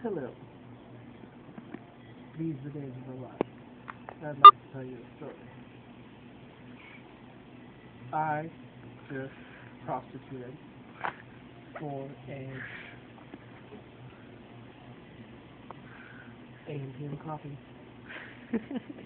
Hello. These are the days of our life. I'd like to tell you a story. I just prostituted for a AM/PM coffee.